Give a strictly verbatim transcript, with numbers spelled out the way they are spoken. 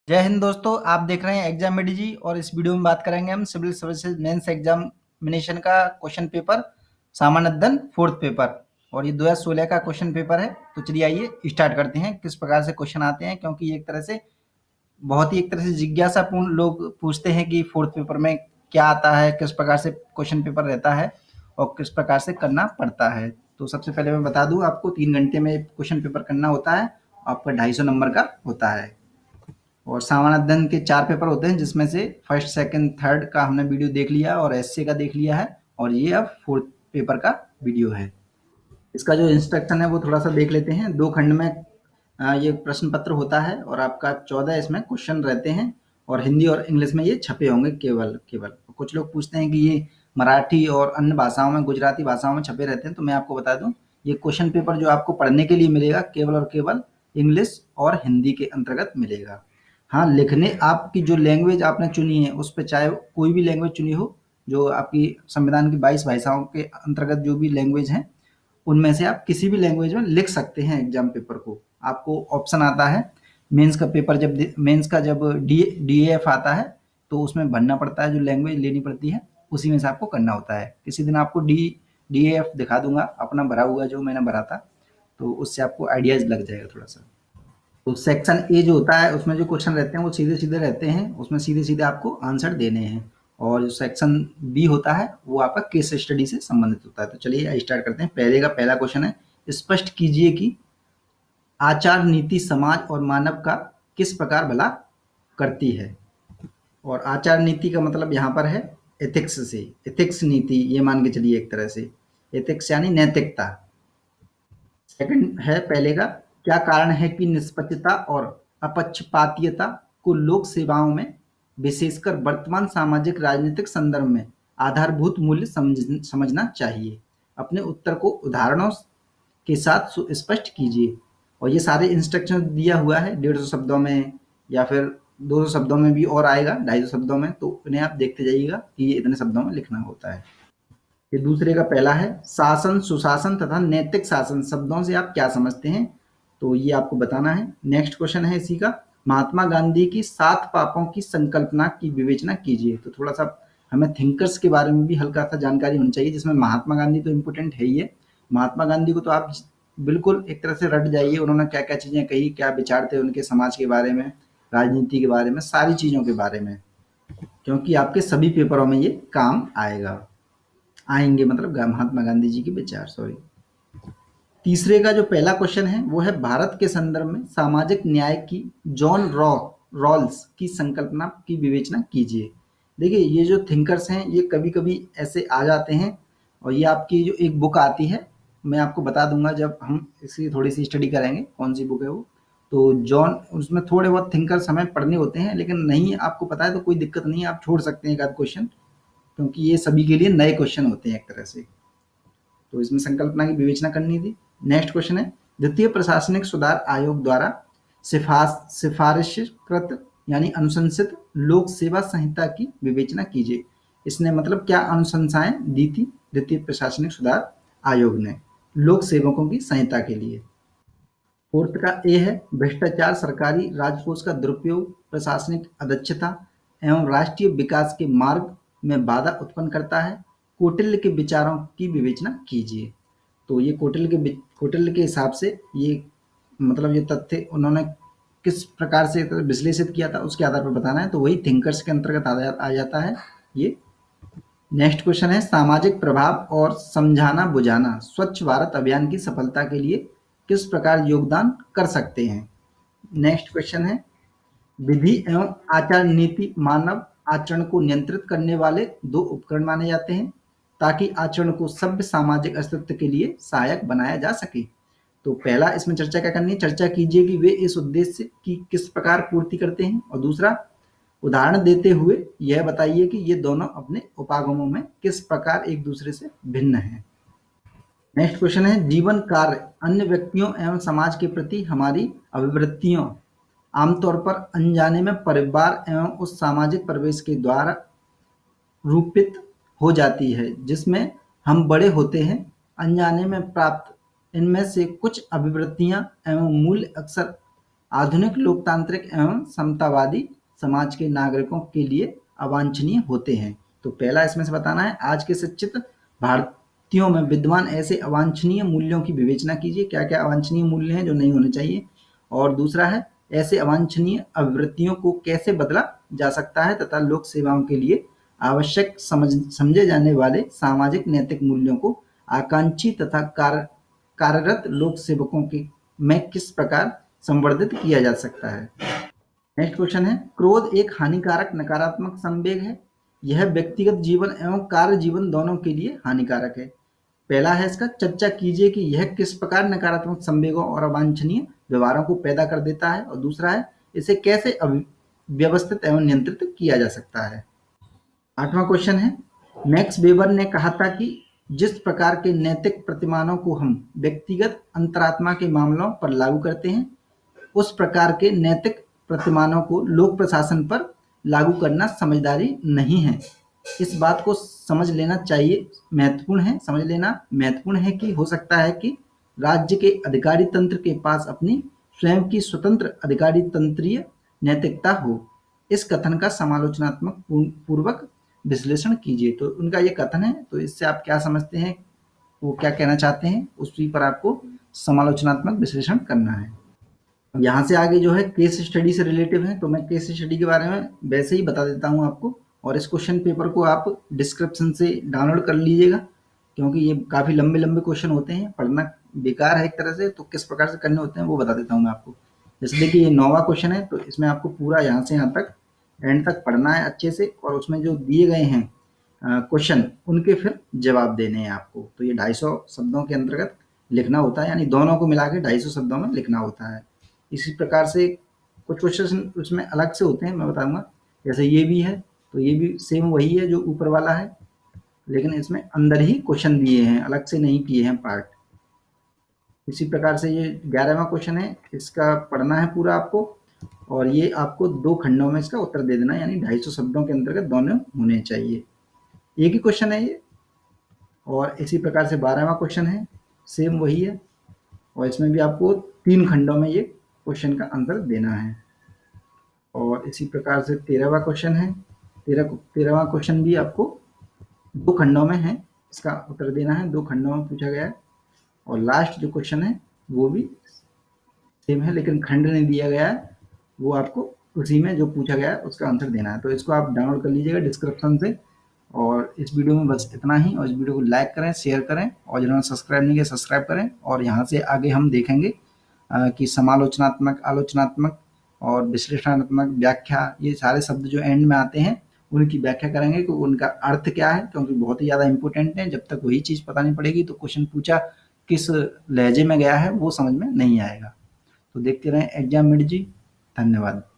जय हिंद दोस्तों, आप देख रहे हैं एग्जाम मेडी जी और इस वीडियो में बात करेंगे हम सिविल सर्विसेज मेंस एग्जामिनेशन का क्वेश्चन पेपर सामान्य अध्ययन फोर्थ पेपर और ये दो हज़ार सोलह का क्वेश्चन पेपर है। तो चलिए आइए स्टार्ट करते हैं किस प्रकार से क्वेश्चन आते हैं, क्योंकि एक तरह से बहुत ही एक तरह से जिज्ञासापूर्ण लोग पूछते हैं कि फोर्थ पेपर में क्या आता है, किस प्रकार से क्वेश्चन पेपर रहता है और किस प्रकार से करना पड़ता है। तो सबसे पहले मैं बता दूं आपको, तीन घंटे में क्वेश्चन पेपर करना होता है, आपका ढाई सौ नंबर का होता है और सामान्य अध्ययन के चार पेपर होते हैं, जिसमें से फर्स्ट सेकंड थर्ड का हमने वीडियो देख लिया और एसए का देख लिया है और ये अब फोर्थ पेपर का वीडियो है। इसका जो इंस्ट्रक्शन है वो थोड़ा सा देख लेते हैं। दो खंड में अ, ये प्रश्न पत्र होता है और आपका चौदह इसमें क्वेश्चन रहते हैं और हिंदी और इंग्लिश में ये छपे होंगे केवल केवल कुछ लोग पूछते हैं कि ये मराठी और अन्य भाषाओं में, गुजराती भाषाओं में छपे रहते हैं, तो मैं आपको बता दूं ये क्वेश्चन पेपर जो आपको पढ़ने के लिए मिलेगा केवल और केवल इंग्लिश और हिंदी के अंतर्गत मिलेगा। हाँ, लिखने आपकी जो लैंग्वेज आपने चुनी है उस पर चाहे कोई भी लैंग्वेज चुनी हो, जो आपकी संविधान की बाईस भाषाओं के अंतर्गत जो भी लैंग्वेज हैं उनमें से आप किसी भी लैंग्वेज में लिख सकते हैं एग्जाम पेपर को। आपको ऑप्शन आता है मेंस का पेपर, जब मेंस का जब डी डीएएफ आता है तो उसमें भरना पड़ता है, जो लैंग्वेज लेनी पड़ती है उसी में से आपको करना होता है। किसी दिन आपको डी डीएएफ दिखा दूंगा अपना भरा हुआ जो मैंने भरा था, तो उससे आपको आइडियाज लग जाएगा थोड़ा सा। तो सेक्शन ए जो होता है उसमें जो क्वेश्चन रहते हैं वो सीधे सीधे रहते हैं, उसमें सीधे सीधे आपको आंसर देने हैं। और जो सेक्शन बी होता है वो आपका केस स्टडी से संबंधित होता है। तो चलिए स्टार्ट करते हैं। पहले का पहला क्वेश्चन है, स्पष्ट कीजिए कि आचार नीति समाज और मानव का किस प्रकार भला करती है। और आचार नीति का मतलब यहाँ पर है एथिक्स से, एथिक्स नीति ये मान के चलिए एक तरह से, एथिक्स यानी नैतिकता। सेकंड है पहले का, क्या कारण है कि निष्पक्षता और अपक्षपातीयता को लोक सेवाओं में विशेषकर वर्तमान सामाजिक राजनीतिक संदर्भ में आधारभूत मूल्य समझ समझना चाहिए। अपने उत्तर को उदाहरणों के साथ सुस्पष्ट कीजिए। और ये सारे इंस्ट्रक्शन दिया हुआ है डेढ़ सौ शब्दों में या फिर दो सौ शब्दों में भी और आएगा, ढाई सौ शब्दों में, तो इन्हें आप देखते जाइएगा कि ये इतने शब्दों में लिखना होता है। ये दूसरे का पहला है, शासन, सुशासन तथा नैतिक शासन शब्दों से आप क्या समझते हैं, तो ये आपको बताना है। नेक्स्ट क्वेश्चन है इसी का, महात्मा गांधी की सात पापों की संकल्पना की विवेचना कीजिए। तो थोड़ा सा हमें थिंकर्स के बारे में भी हल्का सा जानकारी होनी चाहिए, जिसमें महात्मा गांधी तो इम्पोर्टेंट है ही है। महात्मा गांधी को तो आप बिल्कुल एक तरह से रट जाइए, उन्होंने क्या क्या चीजें कही, क्या विचार थे उनके समाज के बारे में, राजनीति के बारे में, सारी चीजों के बारे में, क्योंकि आपके सभी पेपरों में ये काम आएगा आएंगे मतलब महात्मा गांधी जी के विचार। सॉरी। तीसरे का जो पहला क्वेश्चन है वो है, भारत के संदर्भ में सामाजिक न्याय की जॉन रॉ रॉल्स की संकल्पना की विवेचना कीजिए। देखिए ये जो थिंकर्स हैं ये कभी कभी ऐसे आ जाते हैं और ये आपकी जो एक बुक आती है, मैं आपको बता दूंगा जब हम इसकी थोड़ी सी स्टडी करेंगे कौन सी बुक है वो। तो जॉन, उसमें थोड़े बहुत थिंकर्स हमें पढ़ने होते हैं, लेकिन नहीं आपको पता है तो कोई दिक्कत नहीं है, आप छोड़ सकते हैं एक आध क्वेश्चन, क्योंकि ये सभी के लिए नए क्वेश्चन होते हैं एक तरह से। तो इसमें संकल्पना की विवेचना करनी थी। नेक्स्ट क्वेश्चन है, द्वितीय प्रशासनिक सुधार आयोग द्वारा सिफारिशकृत यानी अनुशंसित लोक सेवा संहिता की विवेचना कीजिए। इसने मतलब क्या अनुशंसाएं दी थी द्वितीय प्रशासनिक सुधार आयोग ने लोक सेवकों की संहिता के लिए। फोर्थ का ए है, भ्रष्टाचार सरकारी राजकोष का दुरुपयोग, प्रशासनिक अदक्षता एवं राष्ट्रीय विकास के मार्ग में बाधा उत्पन्न करता है। कौटिल्य के विचारों की विवेचना कीजिए। तो ये कौटिल्य के कौटिल्य के हिसाब से ये मतलब ये तथ्य उन्होंने किस प्रकार से विश्लेषित किया था उसके आधार पर बताना है, तो वही थिंकर्स के अंतर्गत आ जाता है ये। नेक्स्ट क्वेश्चन है, सामाजिक प्रभाव और समझाना बुझाना स्वच्छ भारत अभियान की सफलता के लिए किस प्रकार योगदान कर सकते हैं। नेक्स्ट क्वेश्चन है, विधि एवं आचार नीति मानव आचरण को नियंत्रित करने वाले दो उपकरण माने जाते हैं ताकि आचरण को सभ्य सामाजिक अस्तित्व के लिए सहायक बनाया जा सके। तो पहला इसमें चर्चा क्या करनी है, चर्चा कीजिए कि वे इस उद्देश्य की किस प्रकार पूर्ति करते हैं, और दूसरा उदाहरण देते हुए यह बताइए कि ये दोनों अपने उपागमों में किस प्रकार एक दूसरे से भिन्न हैं। नेक्स्ट क्वेश्चन है, जीवन कार्य अन्य व्यक्तियों एवं समाज के प्रति हमारी अभिवृत्तियों आमतौर पर अनजाने में परिवार एवं उस सामाजिक परिवेश के द्वारा रूपित हो जाती है जिसमें हम बड़े होते हैं। अनजाने में प्राप्त इनमें से कुछ अभिवृत्तियां एवं मूल्य अक्सर आधुनिक लोकतांत्रिक एवं समतावादी समाज के नागरिकों के लिए अवांछनीय होते हैं। तो पहला इसमें से बताना है, आज के शिक्षित भारतीयों में विद्यमान ऐसे अवांछनीय मूल्यों की विवेचना कीजिए, क्या क्या अवांछनीय मूल्य हैं जो नहीं होने चाहिए। और दूसरा है, ऐसे अवांछनीय आवृत्तियों को कैसे बदला जा सकता है तथा लोक सेवाओं के लिए आवश्यक समझ समझे जाने वाले सामाजिक नैतिक मूल्यों को आकांक्षी तथा कार्य कार्यरत लोक सेवकों के में किस प्रकार संवर्धित किया जा सकता है। नेक्स्ट क्वेश्चन है, क्रोध एक हानिकारक नकारात्मक संवेग है। यह व्यक्तिगत जीवन एवं कार्य जीवन दोनों के लिए हानिकारक है। पहला है इसका, चर्चा कीजिए कि यह किस प्रकार नकारात्मक संवेगों और अवांछनीय व्यवहारों को पैदा कर देता है। और दूसरा है, इसे कैसे व्यवस्थित एवं नियंत्रित किया जा सकता है। आठवां क्वेश्चन है, मैक्स वेबर ने कहा था कि जिस प्रकार के नैतिक प्रतिमानों को हम व्यक्तिगत अंतरात्मा के मामलों पर लागू करते हैं, उस प्रकार के नैतिक प्रतिमानों को लोक प्रशासन पर लागू करना समझदारी नहीं है। इस बात को समझ लेना चाहिए महत्वपूर्ण है समझ लेना महत्वपूर्ण है कि हो सकता है कि राज्य के अधिकारी तंत्र के पास अपनी स्वयं की स्वतंत्र अधिकारी तंत्रीय नैतिकता हो। इस कथन का समालोचनात्मक पूर्वक विश्लेषण कीजिए। तो उनका ये कथन है, तो इससे आप क्या समझते हैं, वो क्या कहना चाहते हैं, उसी पर आपको समालोचनात्मक विश्लेषण करना है। यहाँ से आगे जो है केस स्टडी से रिलेटिव है, तो मैं केस स्टडी के बारे में वैसे ही बता देता हूँ आपको, और इस क्वेश्चन पेपर को आप डिस्क्रिप्शन से डाउनलोड कर लीजिएगा, क्योंकि ये काफ़ी लंबे लंबे क्वेश्चन होते हैं, पढ़ना बेकार है एक तरह से। तो किस प्रकार से करने होते हैं वो बता देता हूँ मैं आपको। जैसे देखिए ये नौवां क्वेश्चन है, तो इसमें आपको पूरा यहाँ से यहाँ तक एंड तक पढ़ना है अच्छे से, और उसमें जो दिए गए हैं क्वेश्चन उनके फिर जवाब देने हैं आपको। तो ये ढाई सौ शब्दों के अंतर्गत लिखना होता है, यानी दोनों को मिला के ढाई सौ शब्दों में लिखना होता है। इसी प्रकार से कुछ क्वेश्चन उसमें अलग से होते हैं, मैं बताऊंगा। जैसे ये भी है, तो ये भी सेम वही है जो ऊपर वाला है, लेकिन इसमें अंदर ही क्वेश्चन दिए हैं, अलग से नहीं किए हैं पार्ट। इसी प्रकार से ये ग्यारहवां क्वेश्चन है, इसका पढ़ना है पूरा आपको, और ये आपको दो खंडों में इसका उत्तर दे देना है, यानी ढाई सौ शब्दों के अंतर्गत दोनों होने चाहिए। एक ही क्वेश्चन है ये। और इसी प्रकार से बारहवां क्वेश्चन है, सेम वही है, और इसमें भी आपको तीन खंडों में ये क्वेश्चन का आंसर देना है। और इसी प्रकार से तेरहवां क्वेश्चन है, तेरह तेरहवां क्वेश्चन भी आपको दो खंडों में है, इसका उत्तर देना है, दो खंडों में पूछा गया है। और लास्ट जो क्वेश्चन है वो भी सेम है, लेकिन खंड नहीं दिया गया है, वो आपको उसी में जो पूछा गया है उसका आंसर देना है। तो इसको आप डाउनलोड कर लीजिएगा डिस्क्रिप्शन से। और इस वीडियो में बस इतना ही, और इस वीडियो को लाइक करें, शेयर करें, और जिन्होंने सब्सक्राइब नहीं किया सब्सक्राइब करें। और यहाँ से आगे हम देखेंगे कि समालोचनात्मक, आलोचनात्मक और विश्लेषणात्मक व्याख्या, ये सारे शब्द जो एंड में आते हैं उनकी व्याख्या करेंगे कि उनका अर्थ क्या है, क्योंकि बहुत ही ज़्यादा इंपॉर्टेंट है। जब तक वही चीज़ पता नहीं पड़ेगी तो क्वेश्चन पूछा किस लहजे में गया है वो समझ में नहीं आएगा। तो देखते रहें एग्जाम मिड जी। धन्यवाद।